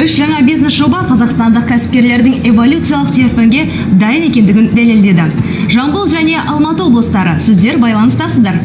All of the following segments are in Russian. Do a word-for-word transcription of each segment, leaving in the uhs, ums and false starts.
Үш жаңа бизнес жоба қазақстандық кәсіпкерлердің эволюциялық серпінге дайын екендігін дәлелдеді. Жамбыл және Алматы облыстары, сіздер байланыстасыздар.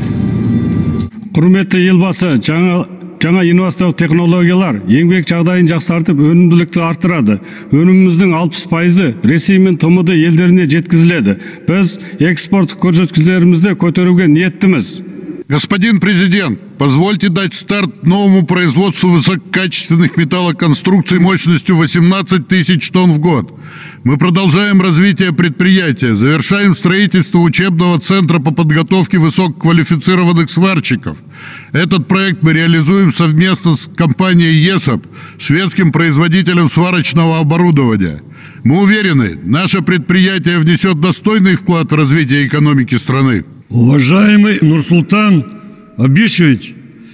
Құрметті елбасы, жаңа Жаңа инновациялық технологиялар еңбек жағдайын жақсартып, өнімділікті арттырады. Өніміміздің алпыс пайызы Ресей мен Т М Д елдеріне жеткізіледі. Біз экспорт көрсеткіштерімізді көтеруге ниеттіміз. Господин президент, позвольте дать старт новому производству высококачественных металлоконструкций мощностью восемнадцать тысяч тонн в год. Мы продолжаем развитие предприятия, завершаем строительство учебного центра по подготовке высококвалифицированных сварщиков. Этот проект мы реализуем совместно с компанией ЕСАП, шведским производителем сварочного оборудования. Мы уверены, наше предприятие внесет достойный вклад в развитие экономики страны. Уважаемый Нурсултан Абишевич,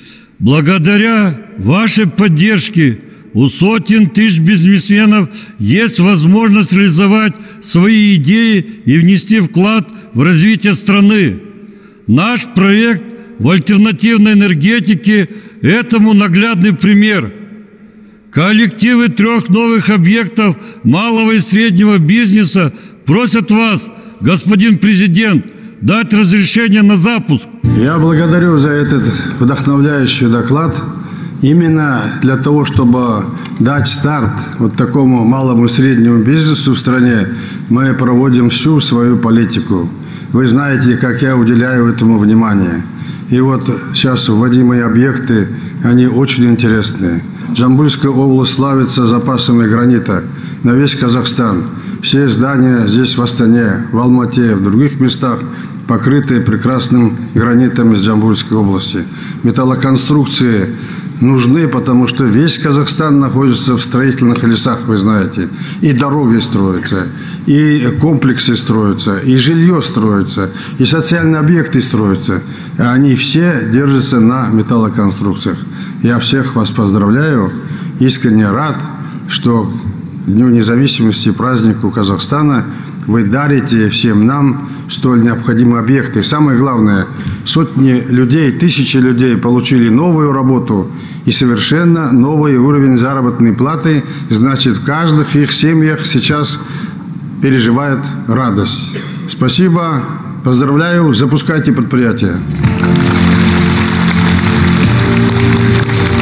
благодаря вашей поддержке у сотен тысяч бизнесменов есть возможность реализовать свои идеи и внести вклад в развитие страны. Наш проект в альтернативной энергетике этому наглядный пример. Коллективы трех новых объектов малого и среднего бизнеса просят вас, господин президент, дать разрешение на запуск. Я благодарю за этот вдохновляющий доклад. Именно для того, чтобы дать старт вот такому малому и среднему бизнесу в стране, мы проводим всю свою политику. Вы знаете, как я уделяю этому внимание. И вот сейчас вводимые объекты, они очень интересные. Жамбыльская область славится запасами гранита на весь Казахстан. Все здания здесь в Астане, в Алмате, в других местах покрыты прекрасным гранитом из Жамбыльской области. Металлоконструкции нужны, потому что весь Казахстан находится в строительных лесах, вы знаете. И дороги строятся, и комплексы строятся, и жилье строится, и социальные объекты строятся. Они все держатся на металлоконструкциях. Я всех вас поздравляю, искренне рад, что к Дню независимости и празднику Казахстана вы дарите всем нам столь необходимые объекты. Самое главное, сотни людей, тысячи людей получили новую работу и совершенно новый уровень заработной платы. Значит, в каждых их семьях сейчас переживает радость. Спасибо, поздравляю, запускайте предприятие.